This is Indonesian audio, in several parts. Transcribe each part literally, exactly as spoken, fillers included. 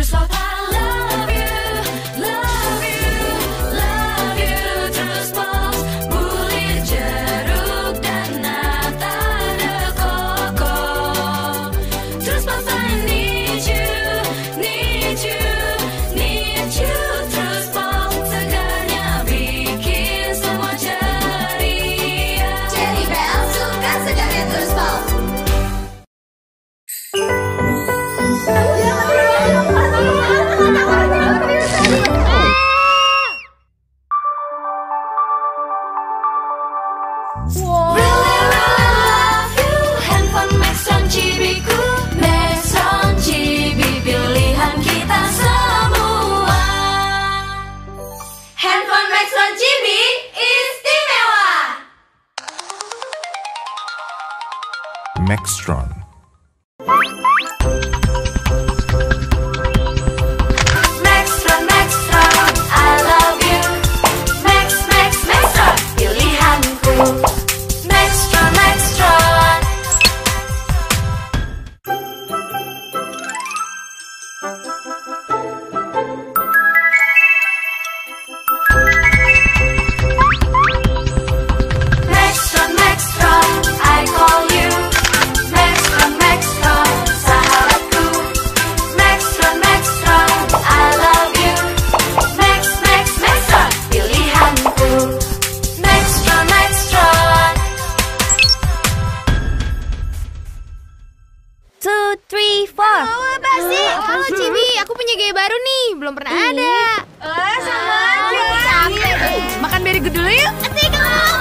terus pop. I love you, love you, love you, terus pop. Bulir jeruk dan nata de coco. Terus pop, I need you, need you, need you, terus pop. Segarnya bikin semua ceria. Jelly Bell suka segarnya terus pop. Really love you, handphone Maxtron Cibiku, Maxtron Cibi, pilihan kita semua. Handphone Maxtron Cibi istimewa. Maxtron. Maxtron, Maxtron, I love you. Max, Max, Maxtron, pilihanku. Maxtron, Maxtron. Maxtron, Maxtron, I call you. Maxtron, Maxtron, sahabatku. Maxtron, Maxtron, I love you. Max, Max, Maxtron, pilihanku. Maxtron, Maxtron. Two, three, four. Halo, Basi. Halo, Cibi. Aku punya gaya baru nih. Belum pernah ada. Eh, sama aja. Capek deh. Makan berry good dulu yuk. Asik.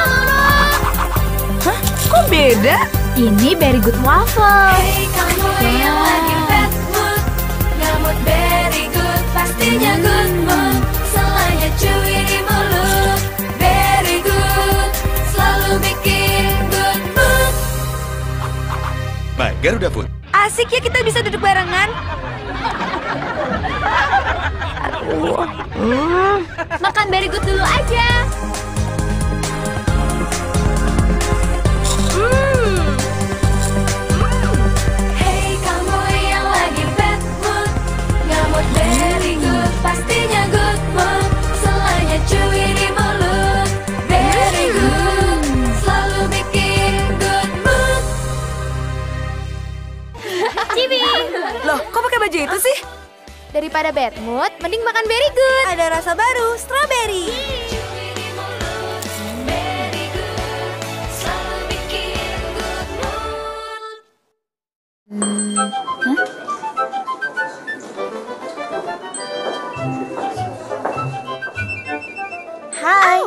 Hah? Kok beda? Ini berry good waffle. Hey kamu yang lagi bad mood, ngamut very good, pastinya good mood. Selanya cuy di mulut, very good, selalu bikin good mood. By Garuda Food. Asik ya kita bisa duduk barengan. Aduh. Hmm. Makan berry good dulu aja. Hmm. Hey kamu yang lagi bad mood, ngamut very good, pastinya good mood. Selanya cuy di mulut, very good, selalu bikin good mood. Cibi. Loh, kok pakai baju itu sih? Daripada bad mood, mending makan berry good. Ada rasa baru, strawberry. Cuy di mulut, very good, selalu bikin good mood. Hai.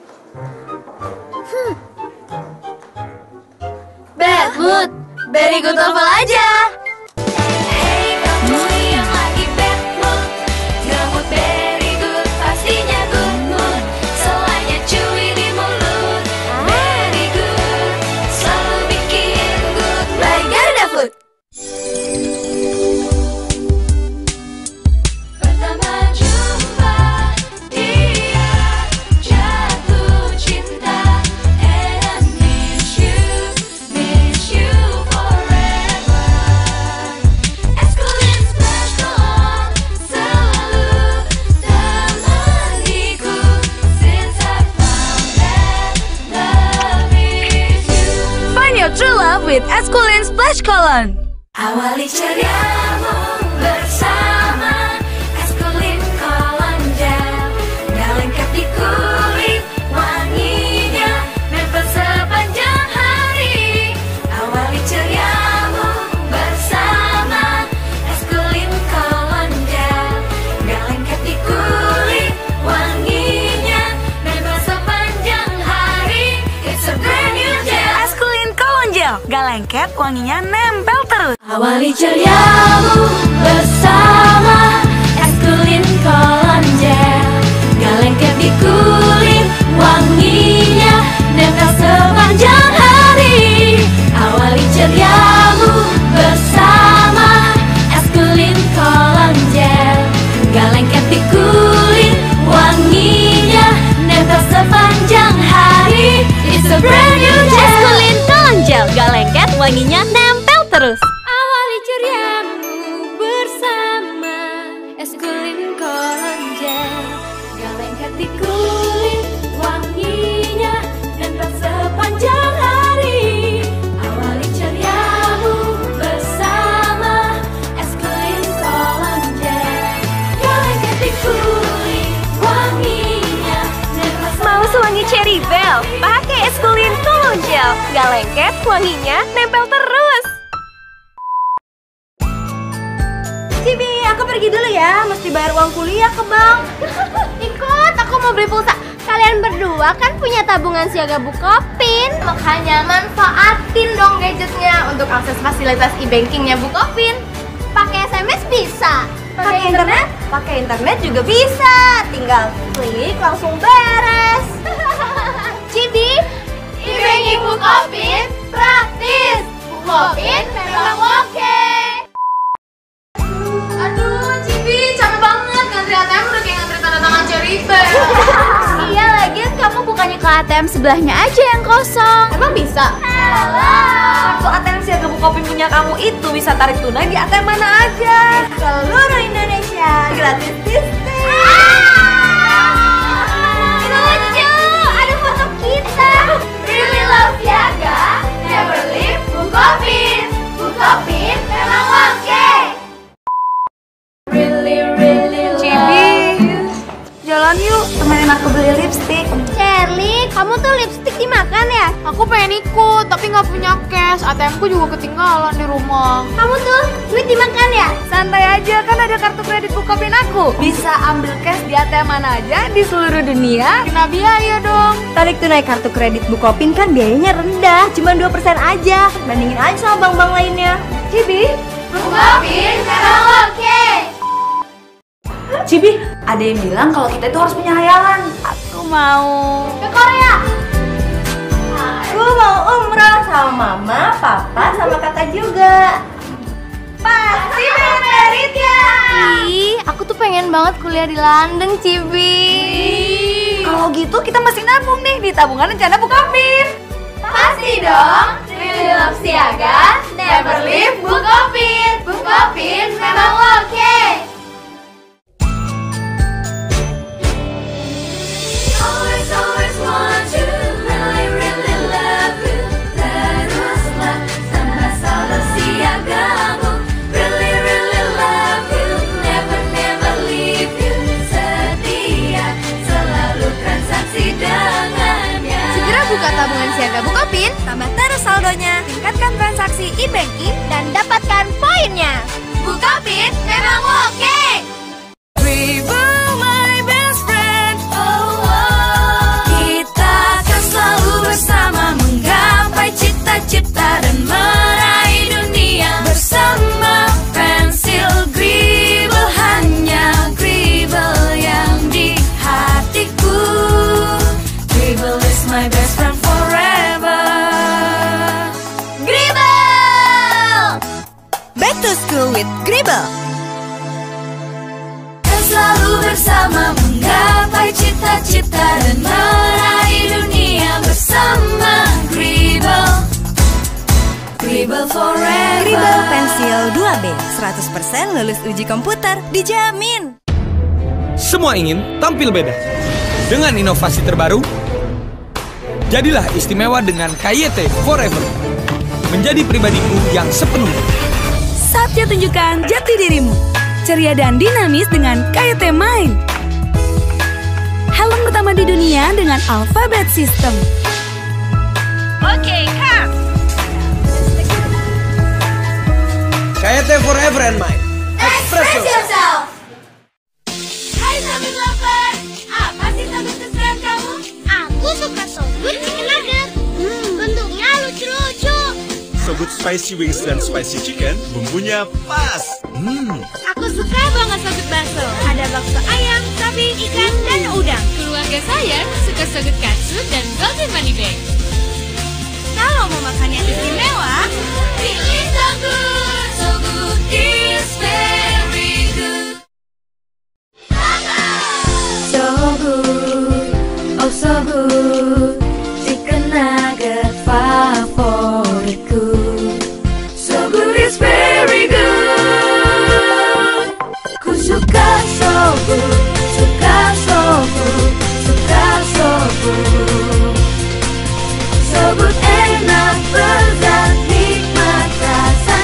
Bad mood, berry good waffle aja. Hey kamu yang lagi bad mood, ngamut very good, pastinya good mood. Selanya cuy di mulut, very good, selalu bikin good mood. By Garuda Food. Pertama jumpa dia, jatuh cinta, and I miss you, miss you forever. Eskulin splash on, selalu temaniku, since I found that love is you. Find your true love with Esculin Splash Colon. Awali ceriamu bersama Eskulin Colon Gel. Gak lengkap di kulit, wanginya nempel sepanjang hari. Awali ceriamu bersama Eskulin Colon Gel. Gak lengkap di kulit, wanginya nempel sepanjang hari. It's a brand new gel. Esculin Colon Gel, gak lengket, wanginya nempel terus. Awali ceriamu bersama Eskulin Colon Gel. Gak lengket di kulit, wanginya nempel sepanjang hari. Awali ceriamu bersama Eskulin Colon Gel. Gak lengket di kulit, wanginya nempel sepanjang hari. It's a brand new gel. Esculin Colon Gel, gak lengket, wanginya nempel terus. Awali ceriamu bersama Gak lengket, wanginya nempel terus. Cibi, aku pergi dulu ya, mesti bayar uang kuliah ke bank. Ikut, aku mau beli pulsa. Kalian berdua kan punya tabungan siaga Bukopin, makanya manfaatin dong gadgetnya untuk akses fasilitas e-bankingnya Bukopin. Pakai S M S bisa, pakai internet, pakai internet juga bisa. Tinggal klik langsung beres. Cibi, e-banking Bukopin praktis. Bukopin memang oke. Aduh, Cibi, capek banget. Ngantri A T M udah kayak ngantri tanda tangan Cherry Bank. Iya, lagian kamu bukannya ke A T M sebelahnya aja yang kosong. Emang bisa? Kartu A T M siaga Bukopin punya kamu itu bisa tarik tunai di A T M mana aja. Seluruh Indonesia gratis disting. Lucu, ada foto kita. Really love siaga, never leave Bukopin. Bukopin memang oke. Really, really love you. Jalan yuk, temenin aku beli lipstik. Shirley, kamu tuh lipstik dimakan ya? Aku pengen ikut, tapi nggak punya cash. A T M ku juga ketinggalan di rumah. Kamu tuh duit dimakan ya? Santai aja, kan ada kartu kredit Bukopin aku. Bisa ambil cash di A T M mana aja di seluruh dunia. Kena biaya dong. Tarik tunai kartu kredit Bukopin kan biayanya rendah, cuma dua persen aja. Bandingin aja sama bank-bank lainnya. Cibi, Bukopin memang oke. Cibi, ada yang bilang kalau kita itu harus punya hayalan. Aku mau Ke Korea. Aku mau umroh sama mama, papa, sama kakak juga. Pasti merit ya. Ih, aku tuh pengen banget kuliah di London, Cibi. Kalau gitu kita masih nabung nih di tabungan rencana Bukopin. Pasti dong. Really love siaga, never leave Bukopin. Bukopin memang oke. Always, always want to really, really love you. Teruslah sama selalu siagamu. Really, really love you. Never, never leave you. Setia selalu transaksi dengannya. Segera buka tabungan siaga Bukopin, Tambah terus saldonya, tingkatkan transaksi e-banking. dan dapatkan poinnya. Bukopin memang oke. Kita akan selalu bersama menggapai cita-cita dan meraih dunia bersama. Pensil Scribble, hanya Scribble yang di hatiku. Scribble is my best friend forever. Scribble! Back to school with Scribble. Kan selalu bersama menggapai cita-cita dan meraih dunia bersama. Scribble, Scribble forever. Scribble Pensil dua B, seratus persen lulus uji komputer, dijamin. Semua ingin tampil beda. Dengan inovasi terbaru, jadilah istimewa dengan K Y T Forever. Menjadi pribadiku yang sepenuhnya. Saatnya tunjukkan jati dirimu. Ceria dan dinamis dengan K Y T Mind. Helm pertama di dunia dengan Alphabet System. Oke, Kak. K Y T Forever and Mine. Express yourself. Hai Sogut Lover, apa sih Sogut kesukaan kamu? Aku suka Sogut Chicken Nugget. Bentuknya lucu-lucu. Sogut Spicy Wings dan Spicy Chicken, bumbunya pas. Hmm. Aku suka banget Sogut bakso. Ada bakso ayam, sapi, ikan, dan udang. Keluarga saya suka Sogut Katsu dan Golden Money Bag. Kalau mau makan yang istimewa, Pilih Sogut, Sogut is very good. So good, oh so good. Chicken nugget favoritku. So good is very good. Ku suka so good, suka so good, suka so good. So good enak, lezat, nikmat rasanya.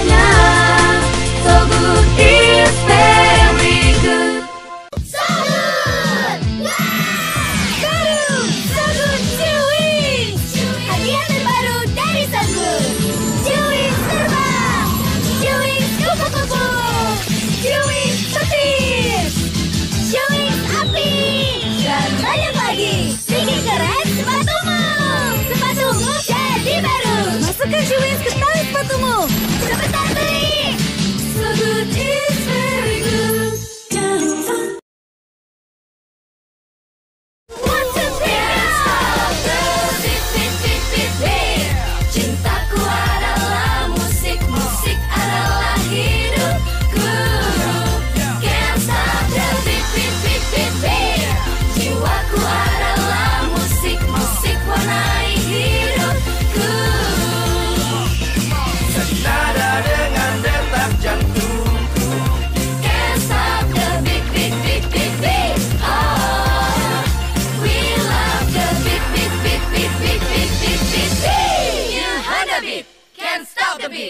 the beat.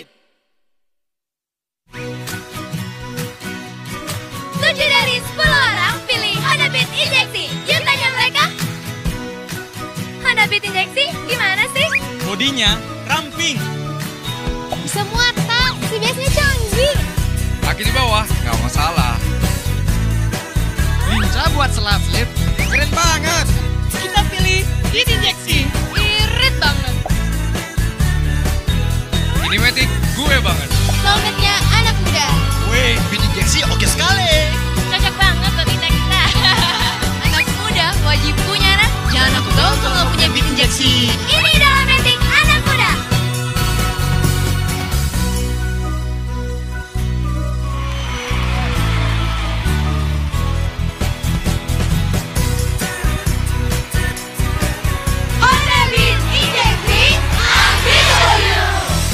Tujuh dari sepuluh orang pilih Honda Beat Injeksi. Yuk tanya mereka. Honda Beat Injeksi gimana sih? Bodinya ramping. Bisa muat tak? Si biasanya canggih. Kaki di bawah, nggak masalah. Lincah buat selap-slip. Keren banget. Kita pilih Beat Injeksi. Irit banget. Ini Matic, gue banget. Helmetnya anak muda. Wih, Beat Injeksi oke sekali. Cocok banget buat kita-kita. Anak muda wajib punya anak. Jangan aku tahu kalau nggak punya Beat Injeksi. Ini adalah Matic anak muda. Honda Beat Injeksi, unbeatable.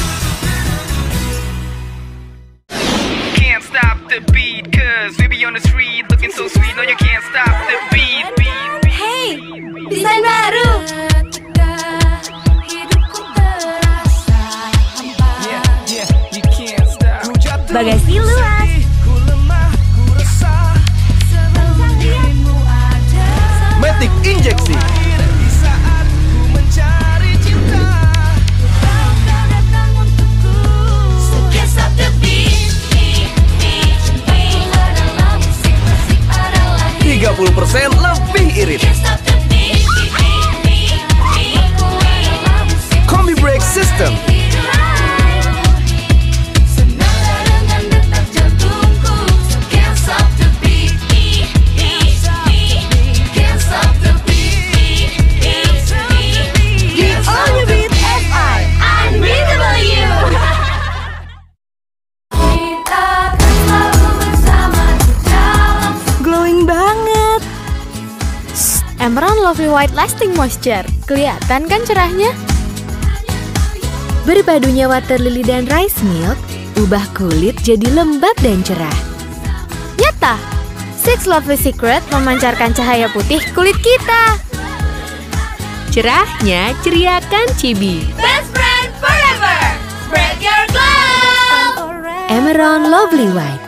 Can't stop the beat, cause we be on the street looking so sweet. No, you can't stop the beat, beat, beat. Hey, desain baru. Yeah, yeah, you can't stop. Bagasi luas. Matic Injeksi. Can't stop the beat, beat, beat, beat. Adalah musik, musik adalah hit. tiga puluh persen lebih irit. Can't stop the beat, beat, beat, beat. Aku adalah musik, Kombi Brake System. senada dengan detak jantungku. Can't stop the beat, beat, beat, beat. Can't stop the beat, beat, beat, beat. The all new Beat F I, unbeatable you. Kita akan selalu bersama di dalam. Glowing banget. Emerald Lovely White Lasting Moisture. Kelihatan kan cerahnya? Berpadunya water lily dan rice milk, ubah kulit jadi lembab dan cerah. Nyata, Six Lovely Secret memancarkan cahaya putih kulit kita. Cerahnya ceriakan Chibi. Best friend forever. Spread your glow. Emerald Lovely White.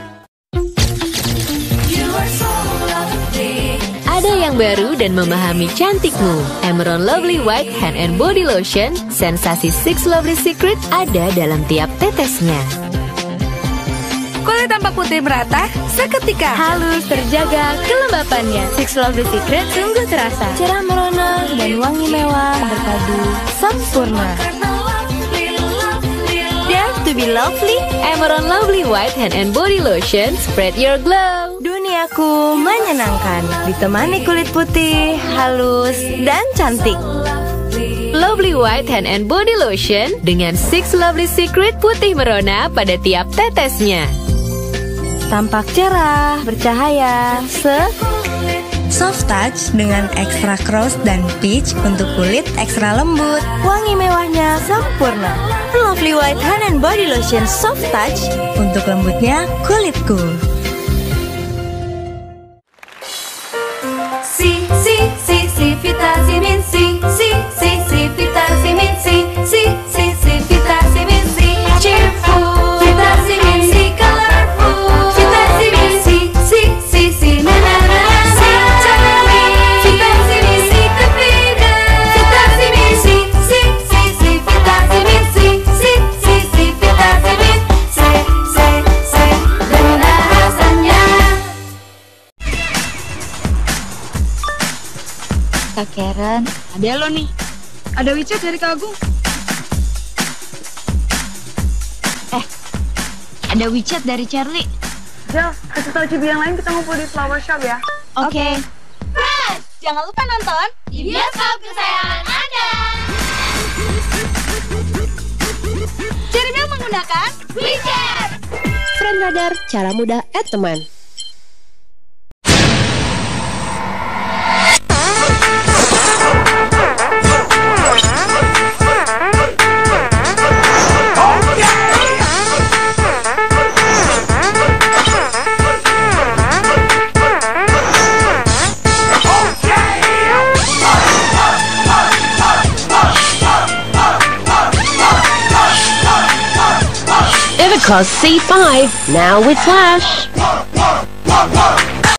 You are so lovely. Ada yang baru dan memahami cantikmu. Emerald Lovely White Hand and Body Lotion, sensasi Six Lovely Secret ada dalam tiap tetesnya. Kulit tampak putih merata, seketika halus terjaga kelembapannya. Six Lovely Secret sungguh terasa. Cerah merona dan wangi mewah berpadu sempurna. Dare to be lovely. Emerald Lovely White Hand and Body Lotion, spread your glow. Duniaku menyenangkan, ditemani kulit putih, halus, dan cantik. Lovely White Hand and Body Lotion dengan Six Lovely Secret putih merona pada tiap tetesnya. Tampak cerah, bercahaya, se Soft Touch dengan ekstra cross dan peach untuk kulit ekstra lembut. wangi mewahnya sempurna. Lovely White Hand and Body Lotion Soft Touch untuk lembutnya kulitku. Si, si, si, si, vitamin C. Si, si, si, vitamin C. Si, si, si, vitamin C. Cheerful, vitamin C, colorful, vitamin C. Si, si, si, na na na na. Si, vitamin C, confident, vitamin C. Si, si, si, vitamin C. Si, si, si, vitamin C, C, C. Dengan rasanya. Kak Karen, ada lo nih. Ada WeChat dari Kak Agung. Eh, ada WeChat dari Charlie. Jel, kasih tau Cibi yang lain kita ngumpul di Flower Shop ya. Oke. Okay. Friends, jangan lupa nonton di bioskop kesayangan Anda. Cherrymill menggunakan WeChat. Friend Radar, cara mudah add teman. Because C five, now with Flash.